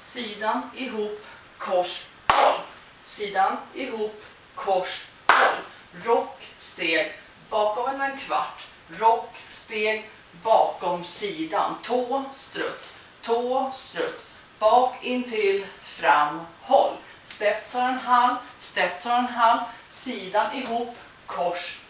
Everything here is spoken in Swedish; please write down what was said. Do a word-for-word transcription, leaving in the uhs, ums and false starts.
sidan ihop, kors, håll, sidan ihop, kors, håll, rock, steg, bakom en kvart, rock, steg, bakom sidan, tå, strutt, tå, strutt, bak in till, fram, håll, stepp tar en halv, stepp tar en halv, sidan ihop, kors,